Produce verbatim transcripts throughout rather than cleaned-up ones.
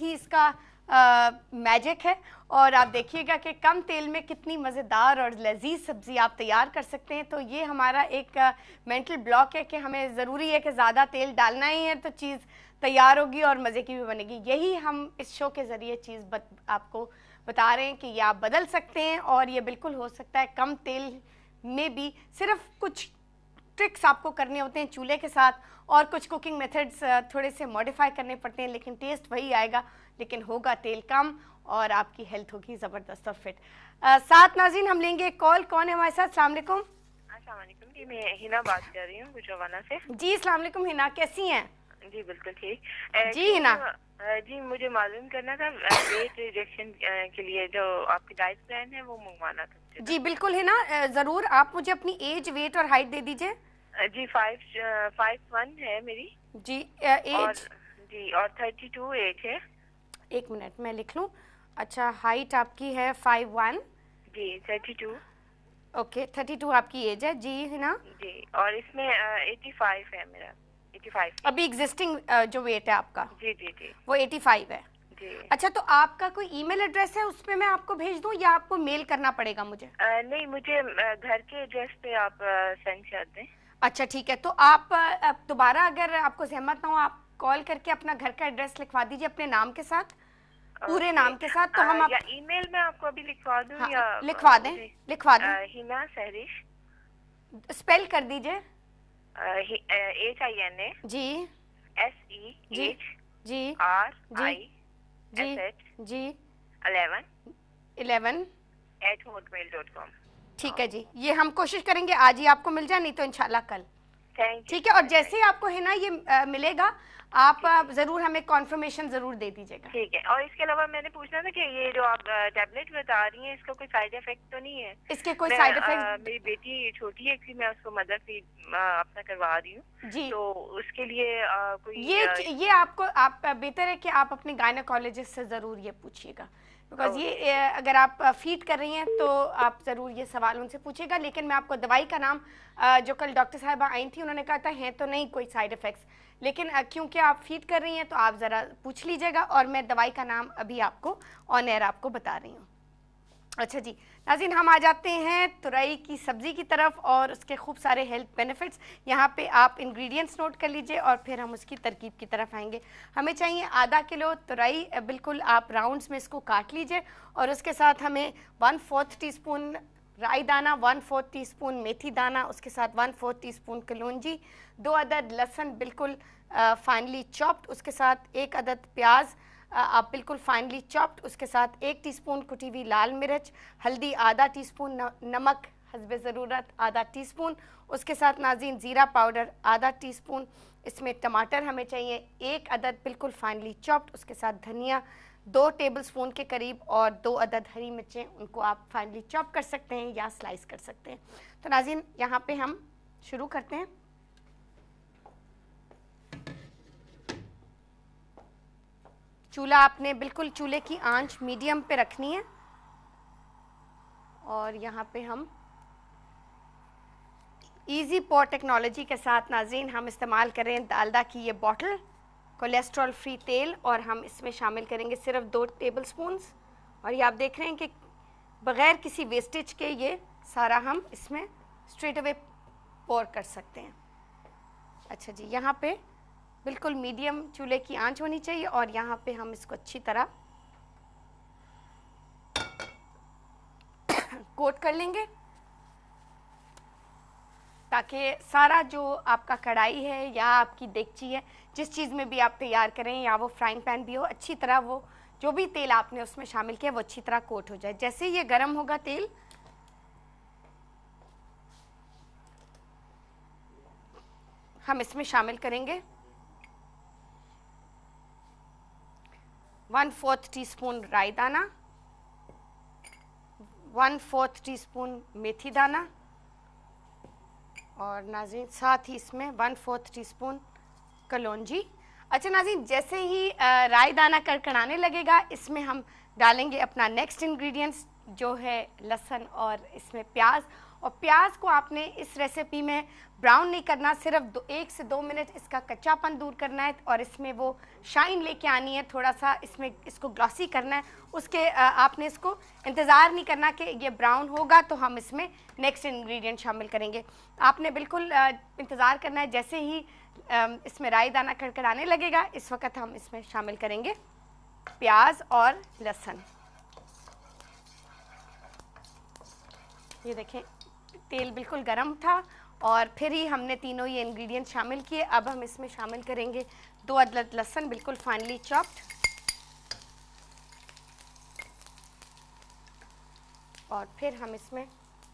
ही इसका मैजिक है। और आप देखिएगा कि कम तेल में कितनी मज़ेदार और लजीज सब्ज़ी आप तैयार कर सकते हैं। तो ये हमारा एक मेंटल ब्लॉक है कि हमें ज़रूरी है कि ज़्यादा तेल डालना ही है तो चीज़ तैयार होगी और मज़े की भी बनेगी। यही हम इस शो के ज़रिए चीज़ बत, आपको बता रहे हैं कि ये आप बदल सकते हैं और ये बिल्कुल हो सकता है कम तेल में भी। सिर्फ कुछ ट्रिक्स आपको करने होते हैं चूल्हे के साथ और कुछ कुकिंग मेथड्स थोड़े से मॉडिफाई करने पड़ते हैं, लेकिन टेस्ट वही आएगा, लेकिन होगा तेल कम और आपकी हेल्थ होगी ज़बरदस्त और फिट। आ, साथ नाज़रीन हम लेंगे कॉल। कौन है हमारे साथ? अस्सलाम वालेकुम। अस्सलाम वालेकुम जी, मैं हिना बात कर रही हूँ गुजरावाला से। जी अस्सलाम वालेकुम हिना, कैसी हैं? जी बिल्कुल ठीक। जी हिना जी मुझे मालूम करना था वेट रिडक्शन के लिए जो आपकी डाइट प्लान है वो मंगवाना था। जी बिल्कुल हिना, ज़रूर। आप मुझे अपनी एज, वेट और हाइट दे दीजिए। जी फाइव फाइव वन है मेरी जी एज जी और थर्टी टू एज है। एक मिनट मैं लिख लूँ। अच्छा हाइट आपकी है फाइव वन जी thirty two okay thirty two आपकी एज है जी है ना जी और इसमें एटी फाइव है मेरा एटी फाइव अभी एग्जिस्टिंग जो वेट है आपका जी जी जी वो एटी फाइव है जी। अच्छा तो आपका कोई ईमेल एड्रेस है उस पर मैं आपको भेज दूं या आपको मेल करना पड़ेगा मुझे? आ, नहीं मुझे घर के एड्रेस पे आप सेंड कर दें। अच्छा ठीक है, तो आप दोबारा अगर आपको सहमत ना हो आप कॉल करके अपना घर का एड्रेस लिखवा दीजिए अपने नाम के साथ, पूरे नाम के साथ। तो हम या ईमेल में आपको अभी लिखवा दूं? हाँ, या लिखवा दें लिखवा दें। हिना सहरिश स्पेल कर दीजिए। H I N A G S E H G R I G G eleven eleven at Hotmail dot com. ठीक है जी, ये हम कोशिश करेंगे आज ही आपको मिल जाए, नहीं तो इंशाल्लाह कल। ठीक है, और जैसे ही आपको है ना ये आ, मिलेगा आप जरूर हमें कॉन्फर्मेशन जरूर दे दीजिएगा। ठीक है। और इसके अलावा मैंने पूछना था कि ये जो आप टैबलेट बता रही हैं इसका कोई साइड इफेक्ट तो नहीं है? इसके कोई साइड इफेक्ट? मेरी बेटी छोटी है कि मैं उसको मदर फीड अपना करवा रही हूँ जी, तो उसके लिए आ, कोई ये आ, ये आपको आप बेहतर है कि आप अपने गायनेकोलॉजिस्ट से जरूर ये पूछिएगा, बिकॉज ये अगर आप फीड कर रही हैं तो आप ज़रूर ये सवाल उनसे पूछिएगा। लेकिन मैं आपको दवाई का नाम जो कल डॉक्टर साहिबा आई थी उन्होंने कहा था हैं तो नहीं कोई साइड इफ़ेक्ट्स, लेकिन क्योंकि आप फीड कर रही हैं तो आप ज़रा पूछ लीजिएगा और मैं दवाई का नाम अभी आपको ऑन एयर आपको बता रही हूँ। अच्छा जी नाज़रीन, हम आ जाते हैं तुरई की सब्ज़ी की तरफ और उसके खूब सारे हेल्थ बेनिफिट्स। यहाँ पे आप इंग्रेडिएंट्स नोट कर लीजिए और फिर हम उसकी तरकीब की तरफ आएंगे। हमें चाहिए आधा किलो तुरई, बिल्कुल आप राउंड्स में इसको काट लीजिए और उसके साथ हमें वन फोर्थ टी स्पून राई दाना, वन फोर्थ टी स्पून मेथी दाना, उसके साथ वन फोर्थ टी स्पून कलौंजी, दो अदद लहसुन बिल्कुल फाइनली चॉप्ड, उसके साथ एक अदद प्याज आप बिल्कुल फाइनली चॉप्ड, उसके साथ एक टीस्पून कुटी हुई लाल मिर्च, हल्दी आधा टीस्पून, नमक हस्बे ज़रूरत आधा टीस्पून, उसके साथ नाज़रीन ज़ीरा पाउडर आधा टीस्पून, इसमें टमाटर हमें चाहिए एक अदद बिल्कुल फाइनली चॉप्ड, उसके साथ धनिया दो टेबलस्पून के करीब और दो अदद हरी मिर्चें, उनको आप फाइनली चॉप कर सकते हैं या स्लाइस कर सकते हैं। तो नाज़रीन यहाँ पे हम शुरू करते हैं। चूल्हा आपने बिल्कुल चूल्हे की आंच मीडियम पे रखनी है और यहाँ पे हम इजी पॉट टेक्नोलॉजी के साथ नाज़रीन हम इस्तेमाल करें डालडा की ये बॉटल, कोलेस्ट्रॉल फ्री तेल, और हम इसमें शामिल करेंगे सिर्फ दो टेबलस्पून्स। और ये आप देख रहे हैं कि बग़ैर किसी वेस्टेज के ये सारा हम इसमें स्ट्रेट अवे पोर कर सकते हैं। अच्छा जी, यहाँ पे बिल्कुल मीडियम चूल्हे की आंच होनी चाहिए और यहाँ पे हम इसको अच्छी तरह कोट कर लेंगे ताकि सारा जो आपका कढ़ाई है या आपकी देगची है, जिस चीज़ में भी आप तैयार करें या वो फ्राइंग पैन भी हो, अच्छी तरह वो जो भी तेल आपने उसमें शामिल किया वो अच्छी तरह कोट हो जाए। जैसे ये गर्म होगा तेल, हम इसमें शामिल करेंगे वन फोर्थ टी स्पून राई दाना, वन फोर्थ टी स्पून मेथी दाना और नाज़रीन साथ ही इसमें वन फोर्थ टी स्पून कलौंजी। अच्छा नाज़रीन, जैसे ही राई दाना कड़कड़ाने लगेगा इसमें हम डालेंगे अपना नेक्स्ट इंग्रेडिएंट्स जो है लहसुन और इसमें प्याज, और प्याज को आपने इस रेसिपी में ब्राउन नहीं करना, सिर्फ दो एक से दो मिनट इसका कच्चापन दूर करना है और इसमें वो शाइन लेके आनी है, थोड़ा सा इसमें इसको ग्लॉसी करना है। उसके आपने इसको इंतज़ार नहीं करना कि ये ब्राउन होगा तो हम इसमें नेक्स्ट इंग्रेडिएंट शामिल करेंगे। आपने बिल्कुल इंतज़ार करना है। जैसे ही इसमें राई दाना कड़कड़ाने लगेगा, इस वक्त हम इसमें शामिल करेंगे प्याज और लहसुन। ये देखें तेल बिल्कुल गर्म था और फिर ही हमने तीनों ये इंग्रेडिएंट शामिल किए। अब हम इसमें शामिल करेंगे दो अदद लहसुन बिल्कुल फाइनली चॉप्ड, और फिर हम इसमें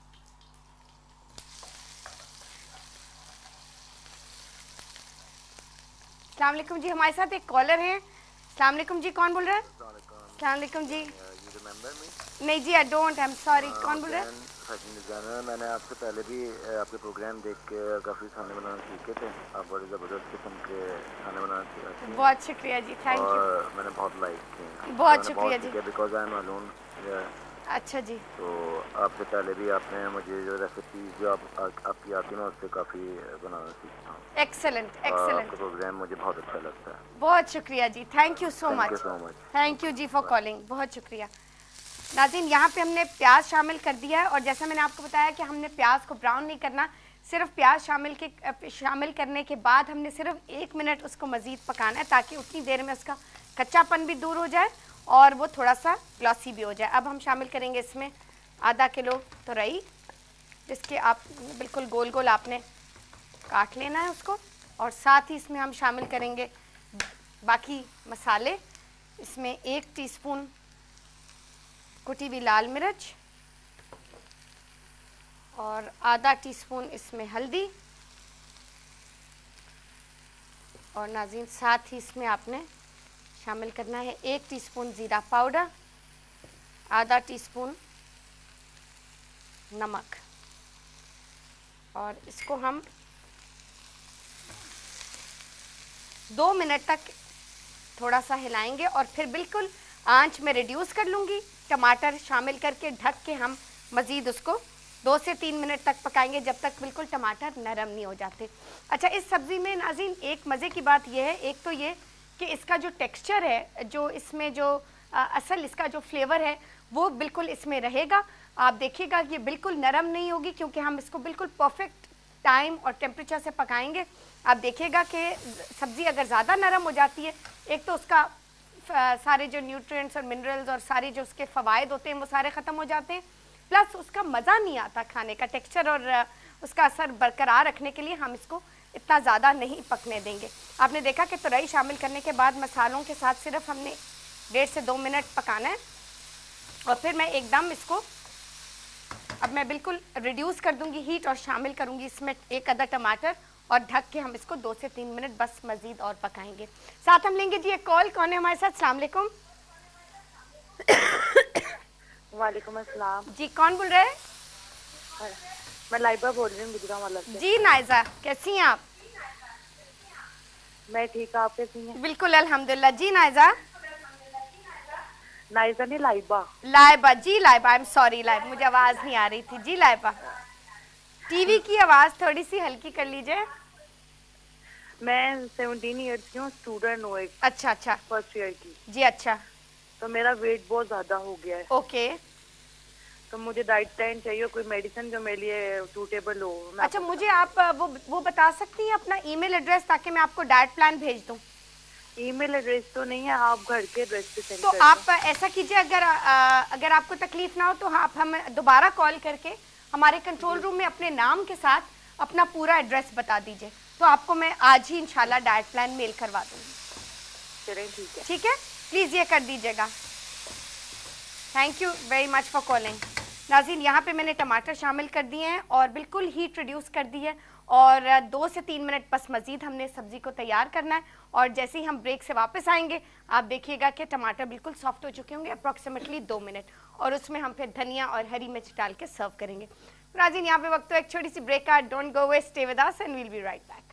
अस्सलाम वालेकुम जी, हमारे साथ एक कॉलर हैं। अस्सलाम वालेकुम जी, कौन बोल रहा है? अस्सलाम वालेकुम जी। नहीं जी, I don't, I am sorry. कौन बोल रहा है? मैंने आपसे पहले भी आपके प्रोग्राम देख के काफ़ी खाने बनाना सीखे थे। आप बड़े ज़बरदस्त किस्म के खाने बनाना सीखे। बहुत शुक्रिया जी, थैंक यू। और मैंने बहुत लाइक किए। बहुत शुक्रिया जी। Because I am alone. अच्छा जी। तो आपसे पहले भी आपने मुझे जो रेसिपी जो आप, आ, आपकी आती है मैं उससे काफ़ी बनाना सीखता हूँ। Excellent excellent. आपका प्रोग्राम मुझे बहुत अच्छा लगता है। बहुत शुक्रिया जी, thank you so much. Thank you so much. Thank you जी फॉर कॉलिंग, बहुत शुक्रिया। नाज़रीन, यहाँ पे हमने प्याज शामिल कर दिया है और जैसा मैंने आपको बताया कि हमने प्याज को ब्राउन नहीं करना, सिर्फ प्याज शामिल के शामिल करने के बाद हमने सिर्फ एक मिनट उसको मज़ीद पकाना है ताकि उतनी देर में उसका कच्चापन भी दूर हो जाए और वो थोड़ा सा ग्लॉसी भी हो जाए। अब हम शामिल करेंगे इसमें आधा किलो तुरई, जिसके आप बिल्कुल गोल गोल आपने काट लेना है उसको, और साथ ही इसमें हम शामिल करेंगे बाकी मसाले। इसमें एक टीस्पून कुटी हुई लाल मिर्च और आधा टीस्पून इसमें हल्दी, और नाज़रीन साथ ही इसमें आपने शामिल करना है एक टीस्पून ज़ीरा पाउडर, आधा टीस्पून नमक, और इसको हम दो मिनट तक थोड़ा सा हिलाएंगे और फिर बिल्कुल आंच में रिड्यूस कर लूँगी। टमाटर शामिल करके ढक के हम मज़ीद उसको दो से तीन मिनट तक पकाएंगे जब तक बिल्कुल टमाटर नरम नहीं हो जाते। अच्छा, इस सब्ज़ी में नाज़रीन एक मज़े की बात यह है, एक तो ये कि इसका जो टेक्सचर है, जो इसमें जो आ, असल इसका जो फ्लेवर है वो बिल्कुल इसमें रहेगा। आप देखिएगा ये बिल्कुल नरम नहीं होगी क्योंकि हम इसको बिल्कुल परफेक्ट टाइम और टेम्परेचर से पकाएंगे। आप देखिएगा कि सब्ज़ी अगर ज़्यादा नरम हो जाती है, एक तो उसका सारे जो न्यूट्रिएंट्स और मिनरल्स और सारे जो उसके फ़वाइद होते हैं वो सारे ख़त्म हो जाते हैं, प्लस उसका मज़ा नहीं आता खाने का। टेक्सचर और उसका असर बरकरार रखने के लिए हम इसको इतना ज़्यादा नहीं पकने देंगे। आपने देखा कि तुरई शामिल करने के बाद मसालों के साथ सिर्फ हमने डेढ़ से दो मिनट पकाना है और फिर मैं एकदम इसको अब मैं बिल्कुल रिड्यूस कर दूंगी हीट और शामिल करूंगी इसमें एक आधा टमाटर और ढक के हम इसको दो से तीन मिनट बस मज़ीद और पकाएंगे। साथ हम लेंगे जी एक कॉल। कौन है हमारे साथ? अस्सलाम वालेकुम। वालेकुम अस्सलाम जी, कौन बोल रहे हैं? मैं लाइबा बोल रही हूँ गुजरावाला से। जी नाइजा, कैसी हैं आप? मैं ठीक, आप कैसी हैं? बिल्कुल अल्हम्दुलिल्लाह। जी नाइजा। नाइजा नहीं, लाइबा। लाइबा जी, Laiba, I am sorry Laiba, मुझे आवाज़ नहीं आ रही थी। जी लाइबा, टीवी की आवाज़ थोड़ी सी हल्की कर लीजिए। मैं सेवनटीन ईयर्स की हूँ, स्टूडेंट हूँ एक। अच्छा अच्छा, फर्स्ट ईयर की। जी अच्छा। तो मेरा वेट बहुत ज्यादा हो गया है। ओके। तो मुझे डाइट प्लान चाहिए, कोई मेडिसिन जो मेरे लिए सूटेबल हो। अच्छा, मुझे आप वो वो बता सकती हैं अपना ईमेल एड्रेस ताकि मैं आपको डाइट प्लान भेज दूँ? ईमेल एड्रेस तो नहीं है, आप घर के एड्रेस पे सेंड तो कर आप ऐसा कीजिए, अगर आ, अगर आपको तकलीफ ना हो तो आप हम दोबारा कॉल करके हमारे कंट्रोल रूम में अपने नाम के साथ अपना पूरा एड्रेस बता दीजिए, तो आपको मैं आज ही इंशाल्लाह डाइट प्लान मेल करवा दूँगी। चलें, ठीक है। ठीक है, प्लीज़ ये कर दीजिएगा। Thank you very much for calling. नाज़रीन, यहाँ पे मैंने टमाटर शामिल कर दिए हैं और बिल्कुल हीट रिड्यूस कर दी है और दो से तीन मिनट बस मज़ीद हमने सब्ज़ी को तैयार करना है और जैसे ही हम ब्रेक से वापस आएंगे आप देखिएगा कि टमाटर बिल्कुल सॉफ्ट हो चुके होंगे, अप्रॉक्सीमेटली दो मिनट, और उसमें हम फिर धनिया और हरी मिर्च डाल के सर्व करेंगे। नाज़रीन, यहाँ पे वक्त तो एक छोटी सी ब्रेक का, don't go away, stay with us and we'll be right back.